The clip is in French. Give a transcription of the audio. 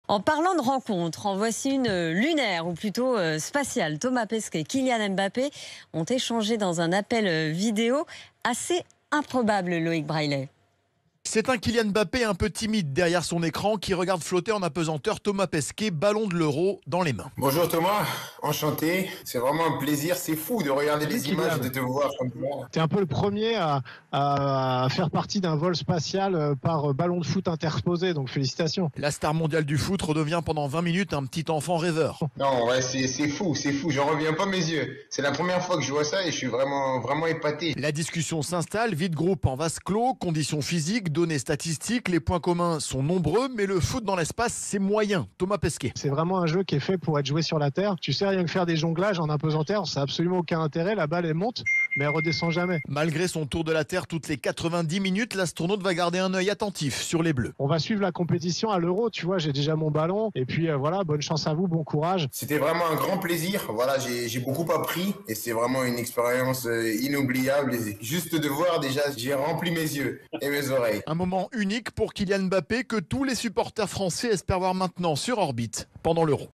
En parlant de rencontres, en voici une lunaire, ou plutôt spatiale. Thomas Pesquet et Kylian Mbappé ont échangé dans un appel vidéo assez improbable, Loïc Braillet. C'est un Kylian Mbappé un peu timide derrière son écran qui regarde flotter en apesanteur Thomas Pesquet, ballon de l'Euro dans les mains. Bonjour Thomas, enchanté. C'est vraiment un plaisir, c'est fou de regarder les images et de te voir comme ça. T'es un peu le premier à faire partie d'un vol spatial par ballon de foot interposé, donc félicitations. La star mondiale du foot redevient pendant 20 minutes un petit enfant rêveur. Non, ouais, c'est fou, j'en reviens pas mes yeux. C'est la première fois que je vois ça et je suis vraiment épaté. La discussion s'installe, vide groupe en vase clos, conditions physiques, données statistiques, les points communs sont nombreux, mais le foot dans l'espace, c'est moyen. Thomas Pesquet. C'est vraiment un jeu qui est fait pour être joué sur la Terre. Tu sais, rien que faire des jonglages en apesanteur, ça n'a absolument aucun intérêt. La balle, elle monte, mais elle redescend jamais. Malgré son tour de la Terre toutes les 90 minutes, l'astronaute va garder un œil attentif sur les Bleus. On va suivre la compétition à l'Euro, tu vois, j'ai déjà mon ballon. Et puis voilà, bonne chance à vous, bon courage. C'était vraiment un grand plaisir. Voilà, j'ai beaucoup appris et c'est vraiment une expérience inoubliable. Et juste de voir déjà, j'ai rempli mes yeux et mes oreilles. Un moment unique pour Kylian Mbappé que tous les supporters français espèrent voir maintenant sur orbite pendant l'Euro.